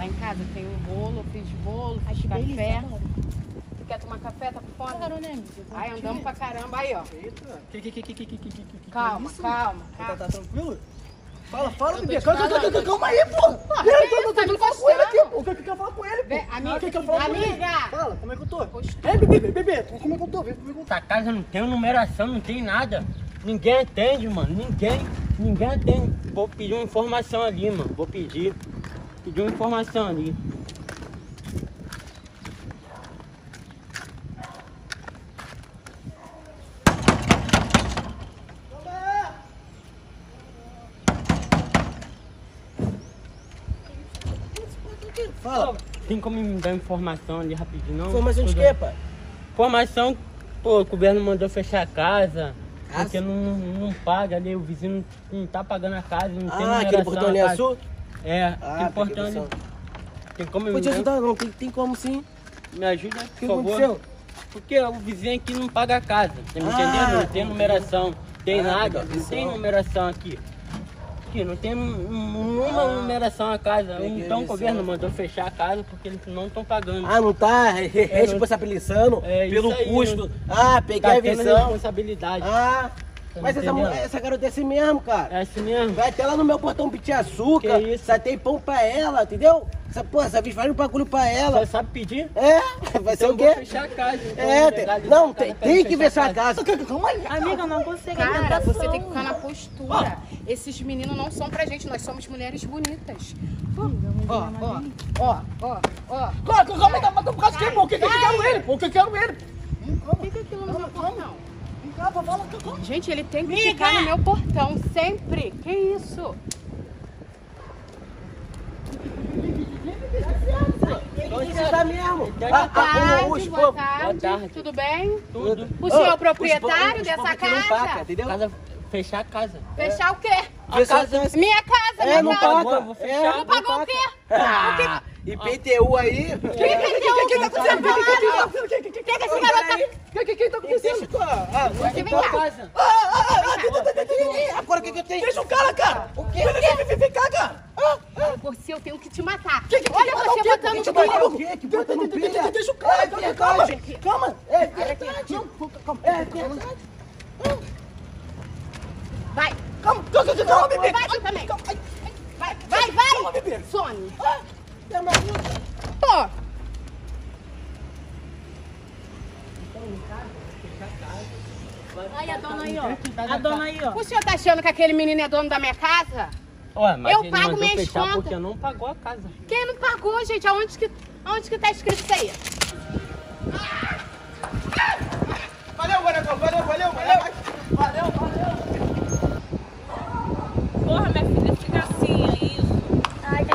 Lá em casa tem um bolo, eu fiz bolo, fiz Que café. delícia, adoro. Tu quer tomar café? Tá com fome? Claro, né, amiga? Ai, andamos pra caramba aí, ó. Eita. Calma, calma. Tá tranquilo? Fala, Eu bebê. tô te falando. Calma aí, pô. que isso? Tá me Quero falar com ele aqui, encostando. pô. Eu quero falar com ele, pô. Vem, amiga, Quer que eu fale com ele? amiga. Fala, como é que eu tô? Postura. É, bebê, como é que eu tô? Vem comigo. Essa casa não tem numeração, não tem nada. Ninguém atende, mano. Ninguém atende. Vou pedir uma informação ali, mano. Vou pedir uma informação ali. Fala. Tem como me dar informação ali rapidinho, não? Informação de Tudo. quê, pai? Informação, pô, o governo mandou fechar a casa. Casa? Porque não paga ali, o vizinho não tá pagando a casa, não tem Ah, aquele numeração portão a ali casa. azul? É, Ah, aquele portão peguei ali. visão. Tem como Pode ajudar, não. Tem como sim. me ajuda, O por que favor? aconteceu? Porque o vizinho aqui não paga a casa, tá me Ah, entendendo? Não tem numeração, tem Ah, nada, peguei não tem visão. numeração aqui. Aqui não tem uma numeração a casa. Peguei Então o visão. governo mandou fechar a casa porque eles não estão pagando. Ah, não tá responsabilizando É, pelo isso aí, custo. né? Ah, peguei Tá a tendo visão. responsabilidade. Ah, Tá mas entendendo? essa garota é assim mesmo, cara. É assim mesmo. Vai até lá no meu portão pedir açúcar, Que isso? só tem pão pra ela, entendeu? Essa bicha faz um bagulho pra ela. Você sabe pedir? É, vai ser Então o vou quê? fechar a casa. Então, É, legalizar não, a casa, tem que fechar fechar a casa. Calma aí. Amiga, eu não consigo Cara, alimentação. você tem que ficar na postura. Esses meninos não são pra gente, nós somos mulheres bonitas. Ó. Calma aí, tá matando por causa de quê, pô? O que que eu quero ele, pô? O que eu quero ele? O que é aquilo no meu portão? Calma, fala, calma. Gente, ele tem que ficar no meu portão, sempre. Que isso? Onde você tá mesmo? Boa tarde, boa Boa tarde. tarde. Tudo bem? Tudo. O senhor é o proprietário dessa Não casa? paga, entendeu? Fechar a casa. Fechar o quê? A casa Minha casa, É, minha não casa. paga. Vou fechar. Não pagou o quê? Ah, IPTU aí. O que tá acontecendo? O que esse garoto tá... O que tá acontecendo? Você vem cá. Casa. Agora o que eu tenho? Deixa o cara! O quê? Vem cá, cara! Você, eu tenho que te matar. Que Olha você botando pilha. o quê? Que botando pilha? Deixa o cara, calma! Calma! É verdade! É verdade! Vai. Calma, bebê! Vai tu também. Vai. Calma, bebê! Some. É maluca! Pô. Ai, a dona aí, ó. A dona aí, ó. O senhor tá achando que aquele menino é dono da minha casa? Ué, mas Eu ele pago mandou minhas fechar contas. porque não pagou a casa. Quem não pagou, gente? Aonde que tá escrito isso aí? Valeu! Porra, minha filha, fica assim, é isso. Ai,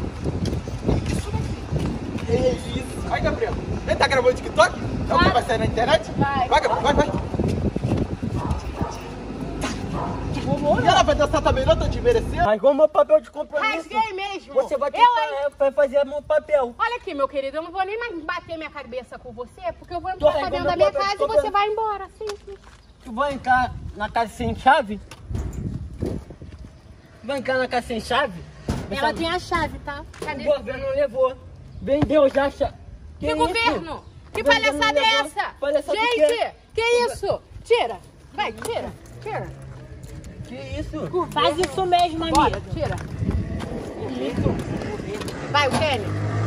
Que isso? Vai, Gabriel! Ele tá gravando TikTok? É o que vai sair na internet? Vai. Vai, Gabriel, vai! E ela vai dançar também, não? Tá te merecendo? Rasgou meu papel de compromisso. Rasguei mesmo. Você vai Eu, hein? vai fazer meu papel. Olha aqui, meu querido, eu não vou nem mais bater minha cabeça com você, porque eu vou Tô entrar pra dentro da minha arrancando casa e meu você papel. vai embora. Simples. Tu vai entrar na casa sem chave? Vai entrar na casa sem chave? Ela tem a chave, tá? Cadê? O governo levou. Vendeu já a chave. Que isso? governo? Que O governo palhaçada é levou. essa? Palhaçada do Gente, quê? que isso? Tira. Vai, tira. Que isso? Faz isso mesmo, Bora, amiga. tira. Vai, o Kenny.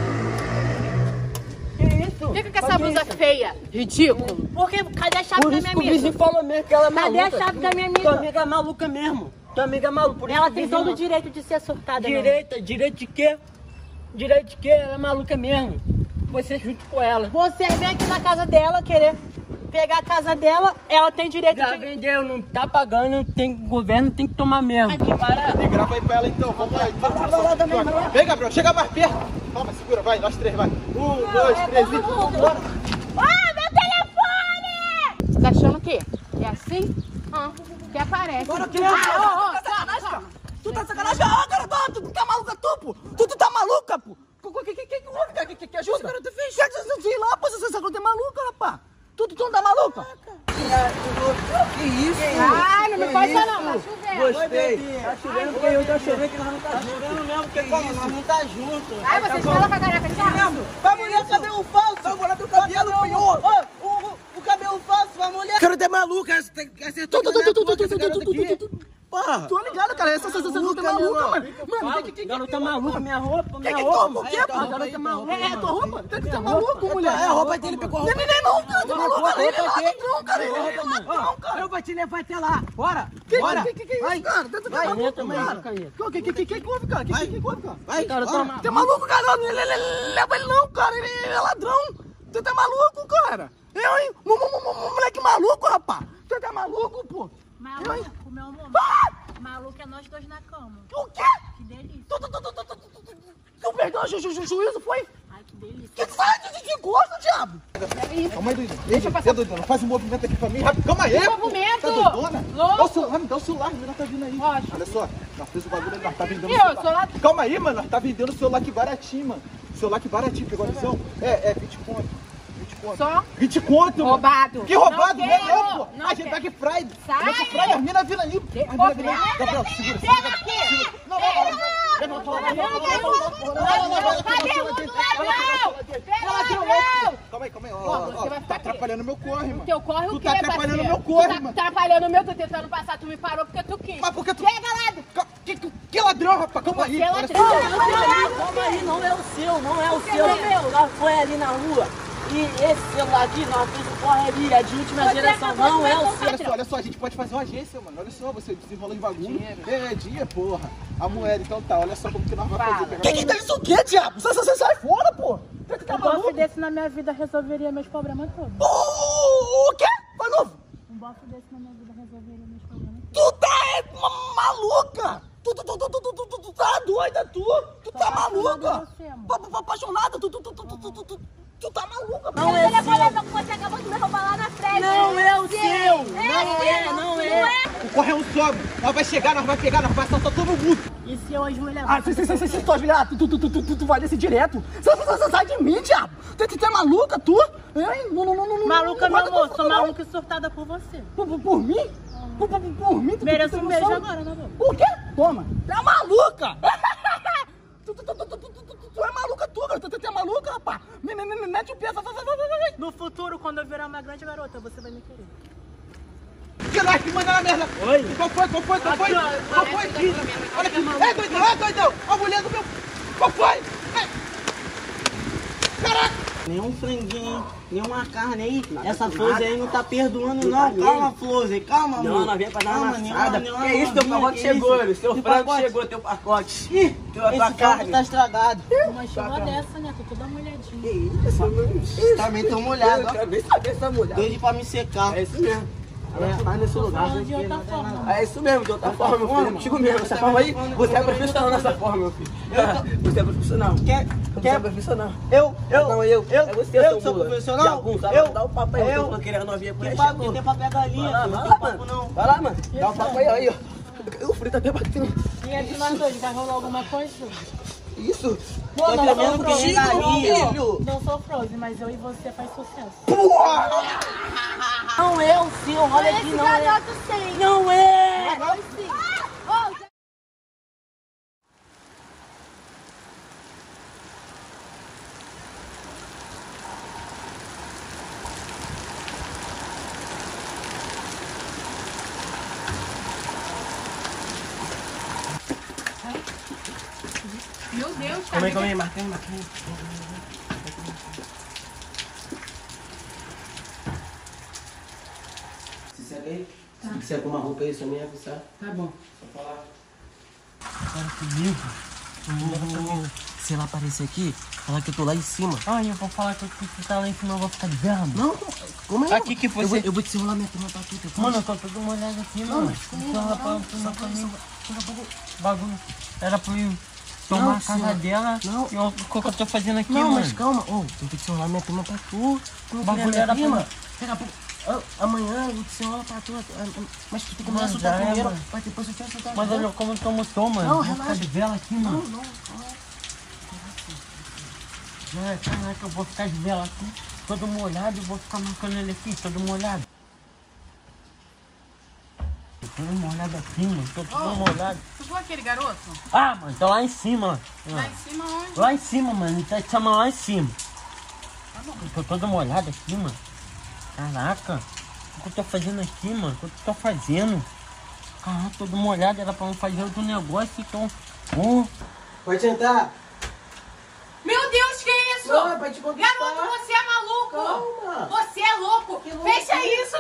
Que isso? Fica com essa blusa feia. Ridículo. Porque cadê a chave Por da isso minha que o amiga? vizinho falou mesmo que ela é Cadê maluca. a chave da minha amiga? Tua amiga é maluca mesmo. Tua amiga é maluca. Por isso Ela que tem o vizinho todo o direito de ser surtada, né? Direito de quê? Direito de quê? Ela é maluca mesmo. Você junto com ela. Você vem aqui na casa dela querer pegar a casa dela, ela tem direito Já de... vendeu, não tá pagando, o governo tem que tomar mesmo. Grava aí pra ela então, vamos lá. Vem, Gabriel, chega mais perto. Calma, segura, vai, nós três, vai. 1, 2, 3 e... Bora. meu telefone! Tá achando o quê? Que é assim? Que aparece. Bora, que calma. Tu tá de sacanagem? Ah, cara, tu tá maluca, tu, pô? Tu tá maluca, pô? Que houve? Que ajuda? O que você fez? O que você fez lá, pô? Essa garota é maluca, rapaz. Tu não tá maluca? Que isso? Ai, não me passa não, tá chovendo. Gostei. Tá chovendo porque eu tô chovendo que nós não tá junto. Tá chovendo mesmo porque nós não tá junto. Ai, vocês falam pra caraca, Thiago. Vai mulher, cabelo falso. Vai mulher do cabelo, senhor. O cabelo falso, vai mulher. Cara, tu é maluca. Acertou porra. Tô ligado, cara. Essa luta é maluca, mano. Mano, Garota maluca, minha roupa, minha que roupa. o quê, pô? Garota maluca. É tua roupa? Tá maluco, mulher? É a roupa dele, pegou a roupa. Não, cara, tá maluco, cara. Ele é ladrão, cara. Ele é Ó, ladrão, cara. eu vou te levar até lá. Bora. Que Bora. é isso, cara? Tá maluco, mano. Que houve, cara? Que houve, cara? Vai, Cara, bora. Tá maluco, cara? Não leva ele não, cara. Ele é ladrão. Tu tá maluco, cara? Eu, hein? Moleque maluco, rapaz. Tu tá maluco, pô? Maluco, meu amor. Maluco é nós dois na cama. O quê? Que delícia. Tu perdeu o juízo, foi? Ai, que delícia. Que sai de gosto, diabo? Calma aí, doidão. Ei, doidão, faz um movimento aqui pra mim. Calma aí. Que movimento? Tá doidona? Louco. Dá o celular, me dá o celular. O menino tá vindo aí. Lógico. Olha só, nós fez o bagulho, nós tá vendendo E o eu, celular. celular? Calma aí, mano, nós tá vendendo o celular aqui baratinho, mano. Celular aqui baratinho, pegou a visão? É 20 conto. 20 conto. Só? 20 conto, mano. Roubado. Que roubado? Não Não, quero. pô. Não A gente tá aqui Friday. Sai. Black Friday, a mina vindo ali. Gabriel, segura. Não. Calma aí. Você vai ficar Tá atrapalhando meu corre, mano. Teu corre o Tu quê, tá atrapalhando parceiro? meu corre, Tu tá mano. atrapalhando o meu, tô tentando passar, tu me parou porque tu quis. Mas por que tu... Pega lá. Que ladrão, rapaz. Calma aí. Você é olha ladrão. só. Calma aí, não é o seu, não é o que seu. não é meu? Nós foi ali na rua e esse celular aqui, nós fizemos o corre ali, é de última geração, acabou não de é o ver seu. Olha só, a gente pode fazer uma agência, mano. Olha só, você desenrola de bagulho. É, dia, porra. A moeda, então tá. Olha só como que nós vamos fazer. Que tá isso o quê, diabo? Você sai fora, pô. Você tá Um bofe maluco? desse na minha vida resolveria meus problemas todos. O quê? Vai novo. Um bofe desse na minha vida resolveria meus problemas todos. Tu tá maluca. Tu tá doida, tu tá maluca. Apaixonada, tu tá maluca. Não é seu. Você acabou de me roubar lá na frente. Não é o seu. Não é. O corre é um sobe. Nós vai chegar, nós vai pegar, nós vai assaltar todo mundo. E se eu ajoelhar? Ah, se tu ajoelhar, tu vai descer direto. Você sai de mim, diabo. Tu é maluca, tu? Hein? Não. Maluca, meu amor, sou maluca e surtada por você. Por mim? Por mim? Tu Mereço tem um beijo noção? agora, né, amor? O quê? Toma. Tu é maluca. Tu é maluca, cara. Tu é maluca, rapaz. Mete o pé, vai. No futuro, quando eu virar uma grande garota, você vai me querer. Que nós que manda na merda. Oi. Qual foi? Olha aqui. É doidão. A mulher do meu... Qual foi? Caraca. Nenhum franguinho, nenhuma carne aí. Essa Flose aí não tá perdoando, não. Calma, Flose, calma, amor. Não, nós viemos pra dar uma amassada. Que Que isso, teu pacote chegou, seu frango chegou, teu pacote. Ih, tua esse frango carne. tá estragado. Uma chuva dessa, né? Tô toda molhadinha. Que isso, mano? Também tô molhado, Eu ó. quero ver saber essa mulher. Doido pra me secar. É isso mesmo. Vai nesse lugar. Falando de outra forma. É isso mesmo, de outra forma, meu filho. É contigo mesmo. Essa forma aí, você é profissional nessa forma, meu filho. Você é profissional. Você é profissional. Eu. É você, seu sou mula. profissional. Jagunço, Eu. dá o papo aí, Eu. eu tô querendo novinha por aí. Que papo, chegou. tem pra pegar a linha. Vai Não lá, tem papo, mano. não. Vai lá, mano. Dá o papo aí, ó. O frio tá até batendo. E entre nós dois, vai rolar alguma coisa? Isso. Pô, não querendo sou Frozen, pegar, não, não sou Frozen, mas eu e você faz sucesso. Não é o seu, olha aqui, Esse não é. garoto sim. Não é. Meu Deus, Calma cara. aí, marquei. Se segue aí. Se quiser com uma roupa aí, só me avisar. Tá bom. Só falar. Fala comigo. Se ela aparecer aqui, fala que eu tô lá em cima. Ai, eu vou falar que você tá lá em cima, eu vou ficar de verra, mano. Não, como é? Aqui que você... Eu vou desenrolar minha turma pra tudo. Mano, eu tô todo molhado aqui, mano. Bagulho. Era pra eu tomar a casa dela. Não. E olha o que eu tô fazendo aqui, Não, mano. mas calma. Ô, tem que desenrolar minha turma pra tu. Tu não Bagulho queria era minha pra- prima? Daqui a pouco... Amanhã eu desenrolo pra tu. Mas tu tem que me Mano, assustar já é, primeiro. mano. Pra depois eu te assustar. Mas olha como eu tô motor, mano. Não, Vou ficar relaxa. de vela aqui, mano. Não. Caraca, eu vou ficar de vela aqui, todo molhado, e vou ficar marcando ele aqui, todo molhado. Tô todo molhado aqui, mano. Tô todo molhado. Tu viu aquele garoto? Ah, mano, tá lá em cima. Lá em cima onde? Lá em cima, mano. Ele tá te chamando lá em cima. Eu tô todo molhado aqui, mano. Caraca. O que eu tô fazendo aqui, mano? O que eu tô fazendo? Caraca, todo molhado. Era pra não fazer outro negócio, então... Pode entrar. Meu Deus, que isso? Não, é pra te conquistar. Garoto, você é maluco? Calma. Você é louco. Que louco. Fecha isso,